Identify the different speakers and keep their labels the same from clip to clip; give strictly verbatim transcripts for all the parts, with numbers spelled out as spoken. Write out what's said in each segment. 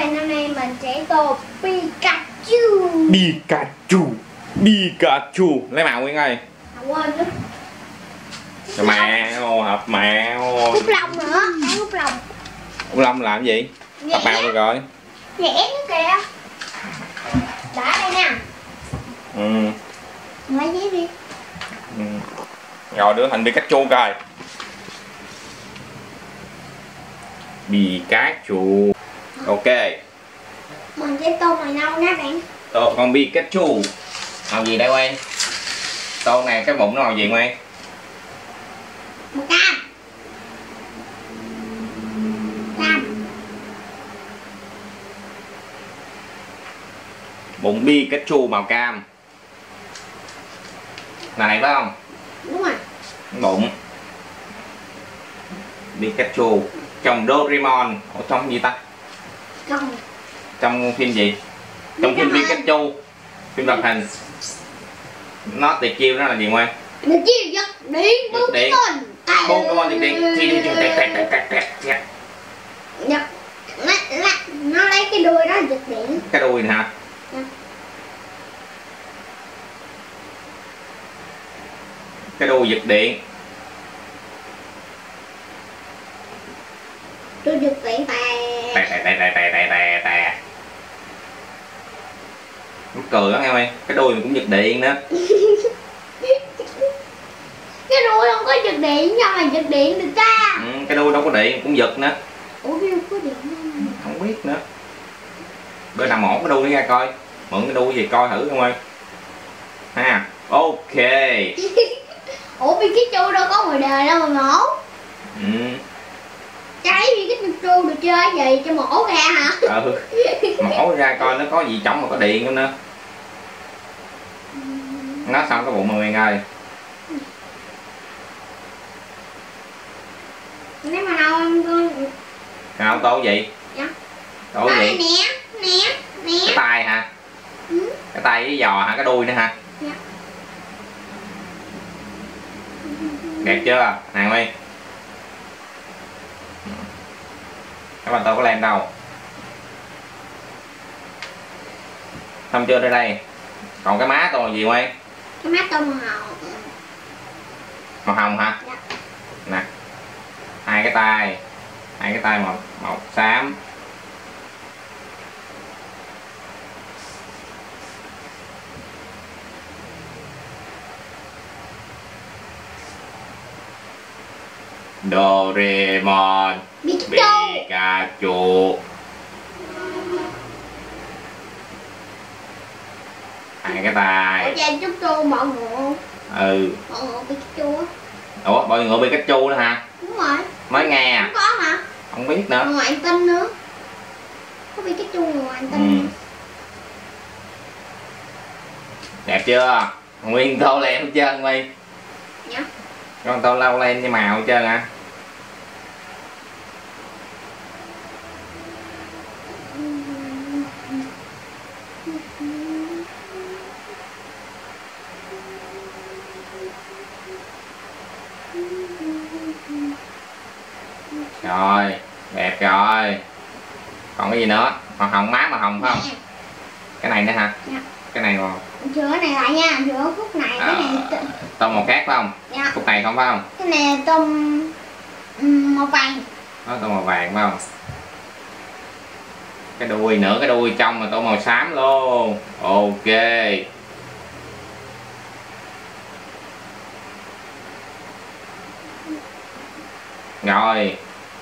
Speaker 1: này năm nay mình sẽ tô Pikachu.
Speaker 2: Pikachu. Pikachu. Lấy màu Nguyên ơi.
Speaker 1: Không quên nữa.
Speaker 2: Mèo, hộp mèo.
Speaker 1: Cúc lông nữa, cái cúc lông.
Speaker 2: Cúc lông làm gì? Hộp mèo được rồi.
Speaker 1: Vẽ nữa kìa. Đã đây nè.
Speaker 2: Ừ.
Speaker 1: Lấy giấy đi.
Speaker 2: Ừ. Rồi đưa hình Pikachu coi. Pikachu. Ok.
Speaker 1: Mình sẽ tô màu nâu nha bạn.
Speaker 2: Tô con Pikachu. Màu gì đây Quay? Tô này cái bụng nó màu gì Quay?
Speaker 1: Màu cam. Cam.
Speaker 2: Bụng Pikachu màu cam. Là này phải không?
Speaker 1: Đúng rồi.
Speaker 2: Bụng Pikachu. Trong Doraemon. Ở trong gì ta?
Speaker 1: Không.
Speaker 2: Trong phim gì? Trong phim Pikachu. Phim hoạt hình. Nó tuyệt chiêu nó là gì Ngoan?
Speaker 1: Được chiêu giật điện
Speaker 2: Giật điện. Pokemon giật điện. Chi đi tẹt tẹt tẹt tẹt tẹt.
Speaker 1: Giật. Nó, nó, nó lấy cái đuôi đó giật điện.
Speaker 2: Cái đuôi nè hả?
Speaker 1: Dạ.
Speaker 2: Cái đuôi giật điện.
Speaker 1: Tôi giật điện tè.
Speaker 2: Tè tè tè tè tè tè tè tè. Nó cười đó nghe mày. Cái đuôi mình cũng giật điện nữa.
Speaker 1: Cái đuôi không có giật điện nhưng mà giật điện được ta.
Speaker 2: Ừ, cái đuôi đâu có điện cũng giật nữa.
Speaker 1: Ủa cái đuôi có điện không?
Speaker 2: Không biết nữa. Bữa nào mổ cái đuôi ra coi. Mượn cái đuôi gì coi thử không ơi. Ha. Ok.
Speaker 1: Ủa Pikachu đâu có ngoài đời đâu mà mổ.
Speaker 2: Ừ.
Speaker 1: Cái Pikachu được chơi gì cho mổ ra hả?
Speaker 2: Ừ. Mổ ra coi nó có gì trống mà có điện không nữa. Nó xong cái bụng mà Nguyên ơi.
Speaker 1: Nếu mà đâu em con.
Speaker 2: Nào tô gì?
Speaker 1: Dạ.
Speaker 2: Tô gì?
Speaker 1: Nè, nè, nè.
Speaker 2: Cái tay hả?
Speaker 1: Ừ.
Speaker 2: Cái tay với giò hả? Cái đuôi nữa hả?
Speaker 1: Dạ.
Speaker 2: Đẹp chưa? Nào Nguyên. Các bạn tôi có lên đâu. Xong chưa tới đây. Còn cái má tôi là gì Nguyên?
Speaker 1: Cái mắt tôi màu hồng.
Speaker 2: Màu hồng hả?
Speaker 1: Dạ.
Speaker 2: Nè. Hai cái tay. Hai cái tay màu màu xám. Doraemon.
Speaker 1: Pikachu.
Speaker 2: Pikachu. Hai cái tay.
Speaker 1: Ủa cha chúc tôi bọ ngựa.
Speaker 2: Ừ.
Speaker 1: Bọ ngựa Pikachu á.
Speaker 2: Ủa bọ ngựa Pikachu nữa hả?
Speaker 1: Đúng rồi.
Speaker 2: Mới nghe à?
Speaker 1: Không có hả?
Speaker 2: Không biết nữa.
Speaker 1: Ngoài hành tinh nữa. Có Pikachu ngoài hành tinh
Speaker 2: Ừ.
Speaker 1: nữa.
Speaker 2: Đẹp chưa? Nguyên tô lên hết trơn Nguyên.
Speaker 1: Dạ.
Speaker 2: Con tô lau lên với màu hết trơn hả? Rồi, đẹp rồi. Còn cái gì nữa? Màu hồng, má màu hồng phải không?
Speaker 1: Nè.
Speaker 2: Cái này nữa hả?
Speaker 1: Dạ.
Speaker 2: Cái này màu...
Speaker 1: Chữa cái này lại nha, chữa khúc này, cái
Speaker 2: À,
Speaker 1: này.
Speaker 2: tông màu khác phải không?
Speaker 1: Dạ.
Speaker 2: Khúc này không phải không?
Speaker 1: Cái này tôm um, màu vàng.
Speaker 2: Đó, tông màu vàng phải không? Cái đuôi nữa, cái đuôi trong là tông màu xám luôn. Ok. Rồi.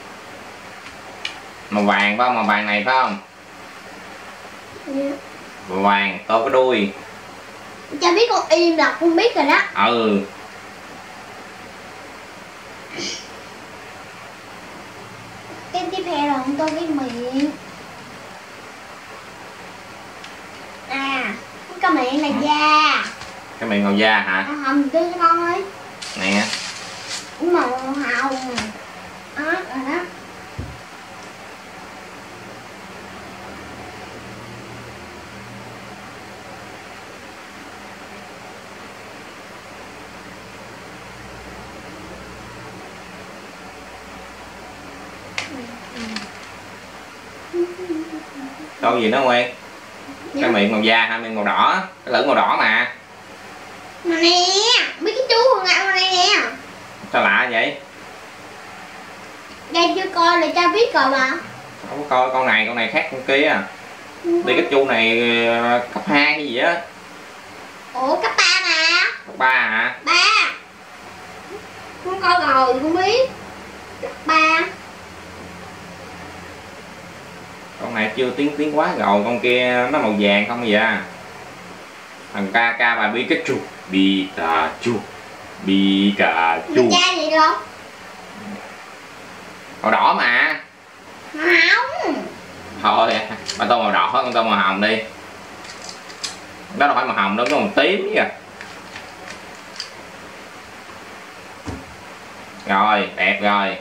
Speaker 2: Màu vàng phải không? Màu vàng này phải không?
Speaker 1: Dạ.
Speaker 2: Màu vàng, tô cái đuôi.
Speaker 1: Cha biết con im là con biết rồi đó.
Speaker 2: Ừ.
Speaker 1: Cái tiếp theo là con tô cái miệng. À, cái miệng là da.
Speaker 2: Cái miệng màu da hả?
Speaker 1: Màu hồng tươi cho con ơi.
Speaker 2: Nè.
Speaker 1: Màu hồng. Đó, rồi đó.
Speaker 2: Tô gì nữa Nguyên?
Speaker 1: Dạ.
Speaker 2: Cái miệng màu da hay miệng màu đỏ? Cái lưỡi màu đỏ mà.
Speaker 1: Mà nè, mấy cái chú còn lại mà nè.
Speaker 2: Sao lạ vậy?
Speaker 1: Cha chưa coi là cha biết rồi mà.
Speaker 2: Không có coi con này, con này khác con kia. Đi cái chu này cấp hai hay gì á.
Speaker 1: Ủa cấp ba mà.
Speaker 2: Cấp ba hả?
Speaker 1: Ba. Con coi rồi con biết. Cấp ba.
Speaker 2: Con này chưa tiến tiến quá rồi, con kia nó màu vàng không vậy à. Thằng ca ca bà Pikachu, Pikachu, Pikachu.
Speaker 1: Cha gì đâu?
Speaker 2: Màu đỏ mà.
Speaker 1: Không.
Speaker 2: Thôi, bà tô màu đỏ, con tô màu hồng đi. Đó đâu phải màu hồng đâu, nó màu tím kìa. Rồi, đẹp rồi.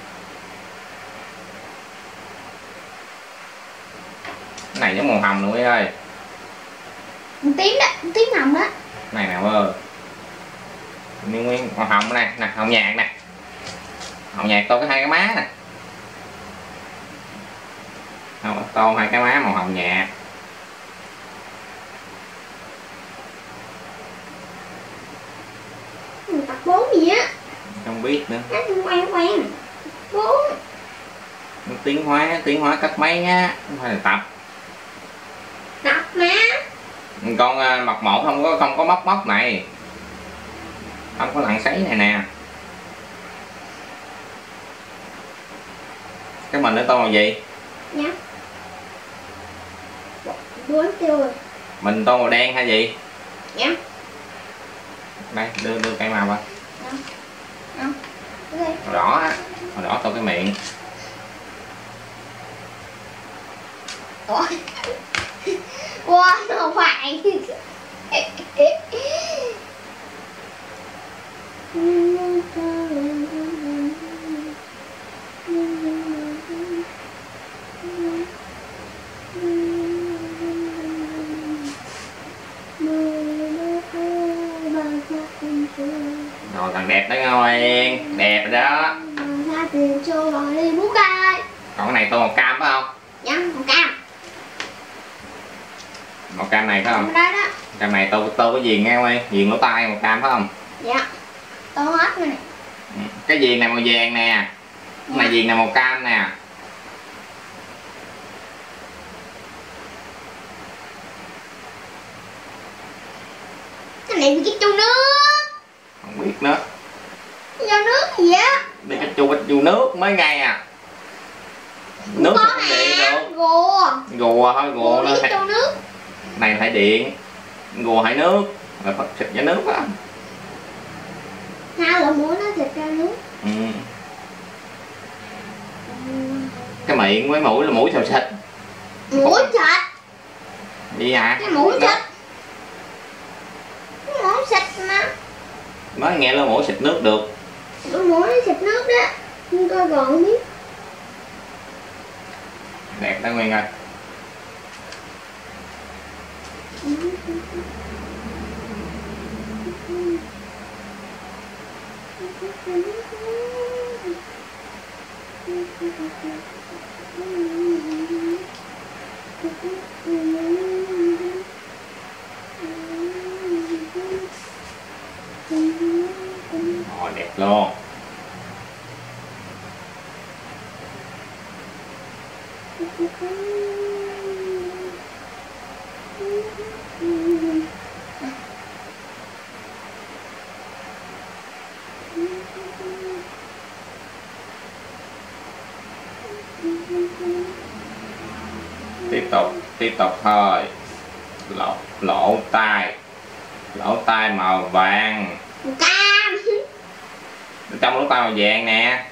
Speaker 2: Cái này giống màu hồng nữa Quý ơi.
Speaker 1: Tím đó, tím hồng đó.
Speaker 2: Này nào ơi. Nguyên nguyên màu hồng này, nè, hồng nhạt nè. Hồng nhạt tô cái hai cái má nè. Tô hai cái má màu hồng nhạt.
Speaker 1: Tập bốn gì á?
Speaker 2: Không biết nữa.
Speaker 1: Nó không quen quen. Bốn.
Speaker 2: Tiến hóa, tiến hóa cấp mấy á, không phải là tập.
Speaker 1: Tập má.
Speaker 2: Con mật một không có không có móc móc này. Không có lặn sấy này nè. Cái mình nó tô màu gì?
Speaker 1: Dạ. Bốn chưa.
Speaker 2: Mình tô màu đen hay gì?
Speaker 1: Dạ.
Speaker 2: Đây, đưa đưa cây màu vào.
Speaker 1: Dạ. Okay.
Speaker 2: Màu đỏ á, màu đỏ tô cái miệng.
Speaker 1: Ủa? Wow, nó phải.
Speaker 2: Rồi thằng đẹp đó Nguyên, đẹp rồi đó.
Speaker 1: Ra tiền cho rồi đi bút coi.
Speaker 2: Còn cái này tô màu cam phải không?
Speaker 1: Dạ, màu cam.
Speaker 2: Màu cam này phải không?
Speaker 1: Đó đó.
Speaker 2: Cam này tô tô cái viền nghe Nguyên, viền lỗ tai màu cam phải không?
Speaker 1: Dạ. Tô hết này.
Speaker 2: Cái viền này màu vàng nè. Cái này viền này màu cam nè.
Speaker 1: Cái này cái chu nước.
Speaker 2: Không biết nữa.
Speaker 1: Do nước gì á?
Speaker 2: Đi cái chu chu nước mới ngay à. Nước
Speaker 1: Có
Speaker 2: không điện được.
Speaker 1: Gùa.
Speaker 2: Gùa thôi, gùa nó
Speaker 1: phải chu nước.
Speaker 2: này phải điện. Gùa hay nước là phải xịt với nước á.
Speaker 1: Sao là muốn nó xịt ra nước?
Speaker 2: Ừ. Cái miệng với mũi là mũi sao xịt?
Speaker 1: Mũi xịt.
Speaker 2: Gì hả?
Speaker 1: Cái mũi xịt. Cái mũi xịt mà.
Speaker 2: Mới nghe là mũi xịt nước được.
Speaker 1: Cái mũi xịt nước đó. Nhưng coi còn không biết.
Speaker 2: Đẹp đó Nguyên ơi. Ồ, đẹp luôn. Tiếp tục, tiếp tục thôi. Lỗ, lỗ tai. Lỗ tai màu vàng.
Speaker 1: Cam.
Speaker 2: Trong lỗ tai màu vàng nè.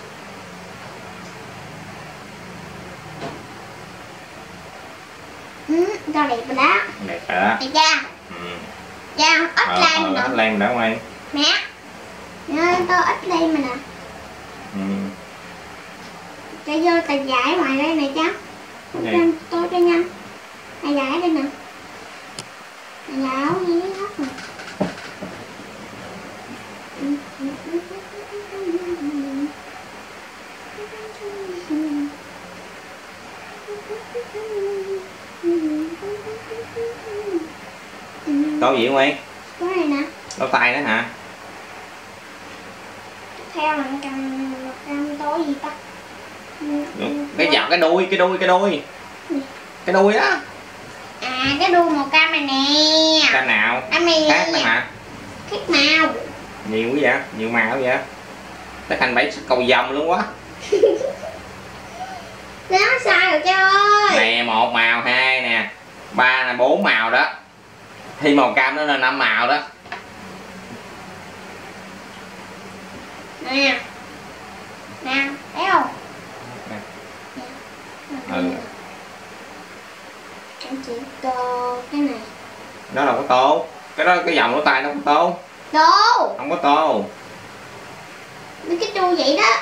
Speaker 1: Ừ, tao đẹp rồi đó.
Speaker 2: Đẹp rồi đó.
Speaker 1: Đẹp cha.
Speaker 2: Ừ.
Speaker 1: Cha, ít
Speaker 2: Ờ,
Speaker 1: lên
Speaker 2: ờ,
Speaker 1: nè.
Speaker 2: ít lên đó Nguyên.
Speaker 1: Mẹ. Nè, tao ít lên mà nè.
Speaker 2: Ừ.
Speaker 1: Cha vô tao giải ngoài đây nè cha. Cho tôi cho nhanh. Tao giải đây nè. Tao giải áo gì hết rồi.
Speaker 2: Tô gì Nguyên?
Speaker 1: Cái này nè.
Speaker 2: Tô tay đó hả?
Speaker 1: Theo là cầm cầm tô gì ta?
Speaker 2: Cái dạo cái đuôi, cái đuôi, cái đuôi. Cái đuôi đó.
Speaker 1: À cái đuôi màu cam này nè.
Speaker 2: Cam nào?
Speaker 1: Cam này
Speaker 2: Khác đó hả?
Speaker 1: Khác màu.
Speaker 2: Nhiều quá vậy, nhiều màu vậy. Tất thành bảy cầu vồng luôn quá.
Speaker 1: Đó sai rồi cha ơi.
Speaker 2: Nè một màu, hai nè, ba là bốn màu đó. Thì màu cam nó là năm màu đó.
Speaker 1: Nè. Nè, thấy không?
Speaker 2: Nè.
Speaker 1: Ừ. Em chỉ tô cái này.
Speaker 2: Đó là có tô. Cái đó cái vòng của tay nó có tô.
Speaker 1: Tô.
Speaker 2: Không có tô.
Speaker 1: Mấy cái chu vậy đó.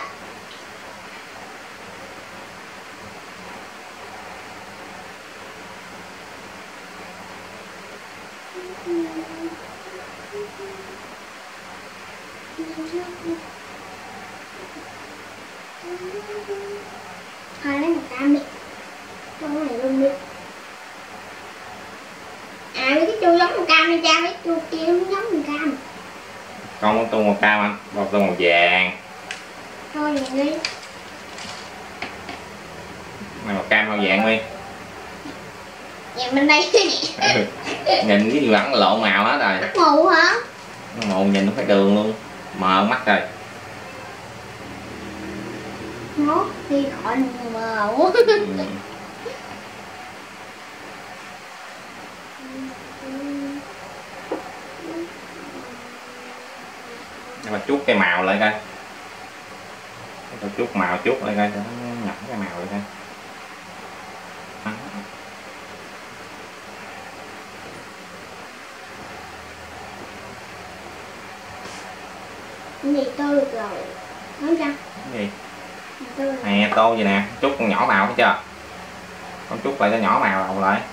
Speaker 1: Thôi lấy một cam đi. Cái này luôn đi. À mấy cái chu giống màu cam đi cha, mấy chu kia cũng giống màu cam.
Speaker 2: Con có tô màu cam anh, một tô màu vàng.
Speaker 1: Thôi vậy đi.
Speaker 2: Này màu cam màu vàng Nguyên.
Speaker 1: Vậy bên đây
Speaker 2: Ừ. Nhìn cái gì vẫn lộ màu hết rồi.
Speaker 1: mù hả?
Speaker 2: Nó màu nhìn nó phải đường luôn. Mờ mắt rồi.
Speaker 1: Nó đi khỏi mù mờ quá.
Speaker 2: Ừ. Nhưng mà chút cái màu lại coi. Tôi chút màu chút lại coi cho nó nhập cái màu lại coi.
Speaker 1: Cái gì tô được rồi. Nói ra.
Speaker 2: Cái gì?
Speaker 1: Tô được.
Speaker 2: Nè tô vậy nè, chút con nhỏ màu thấy chưa? Con chút lại cho nhỏ màu đầu lại.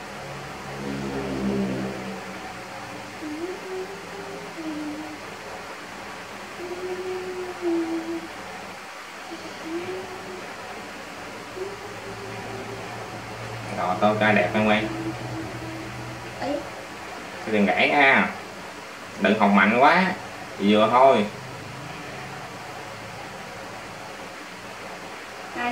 Speaker 2: Rồi tô cho đẹp hơn Nguyên. Cái đừng gãy nha. Đừng hồng mạnh quá. Vừa thôi.
Speaker 1: Đây.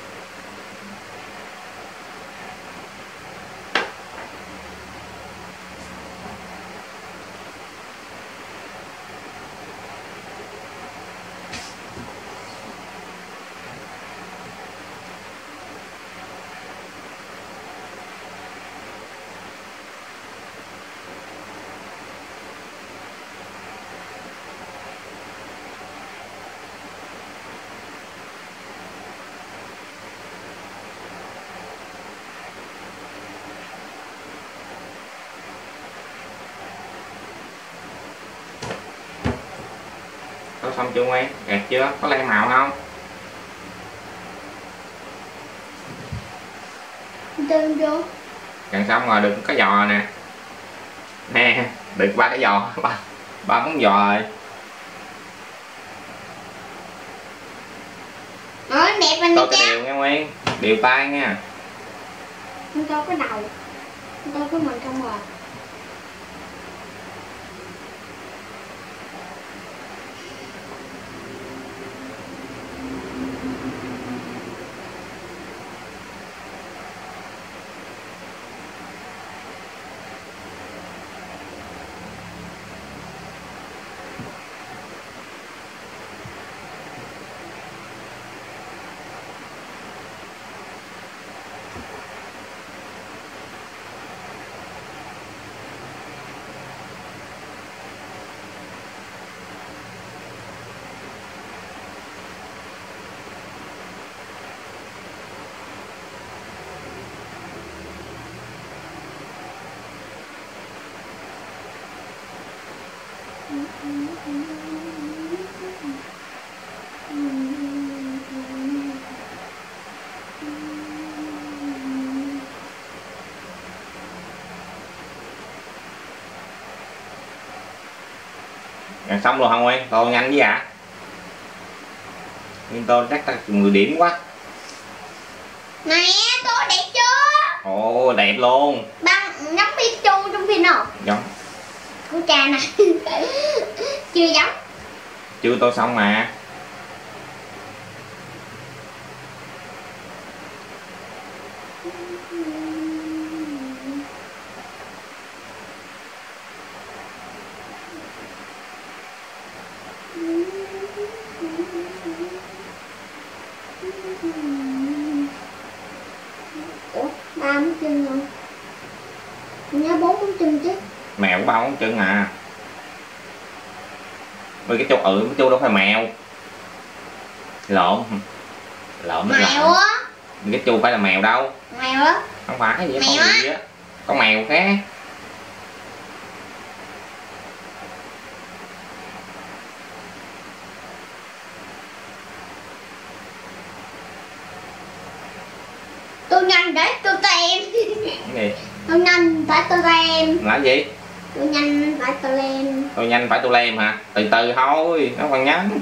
Speaker 2: Tô xong chưa Nguyên? Đẹp chưa? Có lên màu không?
Speaker 1: Tên vô.
Speaker 2: Gần xong rồi đừng có giò nè. Nè, được ba cái giò, ba ba món giò rồi.
Speaker 1: Nói đẹp anh
Speaker 2: Tô
Speaker 1: đi
Speaker 2: cái
Speaker 1: cha.
Speaker 2: đều nha Nguyên, đều tay nha.
Speaker 1: Anh tô cái đầu. Anh tô cái mình không rồi.
Speaker 2: Gần xong rồi hả Nguyên? Tô nhanh với ạ. Nguyên tô chắc ta mười điểm quá.
Speaker 1: Này tô
Speaker 2: Ồ đẹp luôn.
Speaker 1: Băng giống Pichu trong phim nào?
Speaker 2: Giống.
Speaker 1: Của cha nè. Chưa giống.
Speaker 2: Chưa tô xong mà.
Speaker 1: Ủa, ba món chân rồi. Mình nhớ bốn món chân chứ.
Speaker 2: Mèo có ba món chân à. Với cái chu ừ cái chu đâu phải mèo. Lộn. Lộn nó
Speaker 1: Mèo
Speaker 2: lộn.
Speaker 1: á.
Speaker 2: Cái chu phải là mèo đâu.
Speaker 1: Mèo á.
Speaker 2: Không phải gì,
Speaker 1: Mèo
Speaker 2: con
Speaker 1: á.
Speaker 2: gì á. Con mèo khác.
Speaker 1: Tôi nhanh để tôi tìm.
Speaker 2: Cái gì?
Speaker 1: Tôi nhanh phải tôi làm.
Speaker 2: Là gì?
Speaker 1: Tôi nhanh phải tôi làm.
Speaker 2: Tôi nhanh phải tôi lem hả? Từ từ thôi, nó còn nhắn.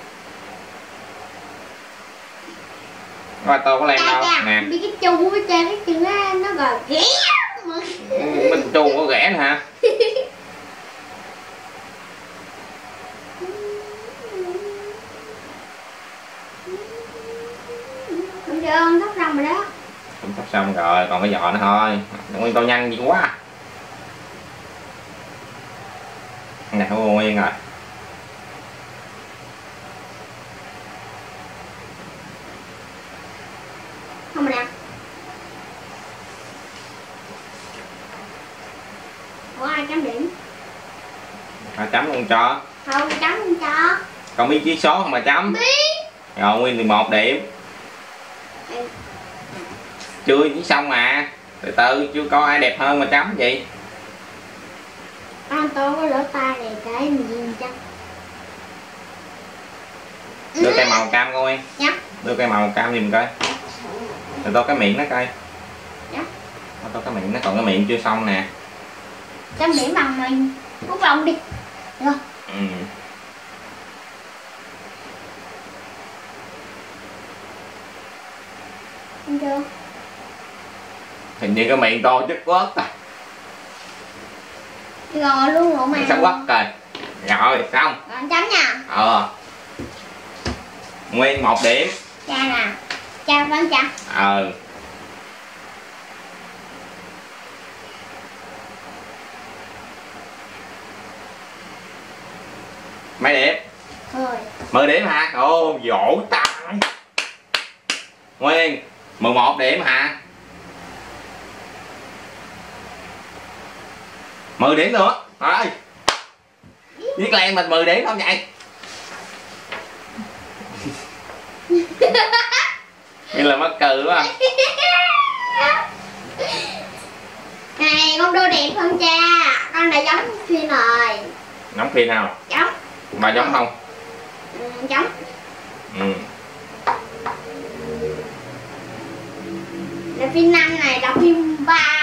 Speaker 2: Coi tôi có lem đâu nè.
Speaker 1: Bị cái chu với cha cái chừng á nó gọi ghẻ mà.
Speaker 2: Bên chu có ghẻ nè hả?
Speaker 1: Không chưa, thóc xong rồi đó.
Speaker 2: Cũng sắp xong rồi, còn cái giò nữa thôi. Nguyên tôi nhanh gì quá. Nè, không nguyên rồi.
Speaker 1: Không rồi nè. Có ai chấm điểm?
Speaker 2: À, chấm luôn cho.
Speaker 1: Không, chấm không cho.
Speaker 2: Còn biết chiếc số không mà chấm.
Speaker 1: Biết.
Speaker 2: Rồi nguyên mười một điểm.
Speaker 1: Ừ.
Speaker 2: Chưa viết xong mà. Từ từ chưa có ai đẹp hơn mà chấm vậy.
Speaker 1: Con tôi có lỗ tai này cái mình gì chắc.
Speaker 2: Đưa cây màu cam coi.
Speaker 1: Dạ.
Speaker 2: Đưa cây màu cam giùm coi. Rồi tôi cái miệng nó coi.
Speaker 1: Dạ.
Speaker 2: Tôi cái miệng nó còn cái miệng chưa xong nè.
Speaker 1: Chấm điểm bằng mình. Hút lòng đi. Rồi.
Speaker 2: Ừ.
Speaker 1: Không chưa?
Speaker 2: Hình như cái miệng to chất quất à.
Speaker 1: Rồi luôn rồi mà.
Speaker 2: Sao quất rồi. Rồi xong.
Speaker 1: Rồi chấm nha.
Speaker 2: Ờ. Nguyên một điểm.
Speaker 1: Cha nè. Cha vẫn cha.
Speaker 2: Ờ. Mấy điểm?
Speaker 1: Rồi.
Speaker 2: mười điểm hả? Ồ, vỗ tay. Nguyên mười một điểm hả? mười điểm nữa. Rồi. Viết lên mình mười điểm không vậy? Như là mắc cười quá.
Speaker 1: Này con đưa điểm hơn cha. Con đã giống phim rồi.
Speaker 2: Giống phim nào?
Speaker 1: Giống.
Speaker 2: Bà giống không?
Speaker 1: Ừ, giống.
Speaker 2: Ừ.
Speaker 1: Là phim năm này là phim ba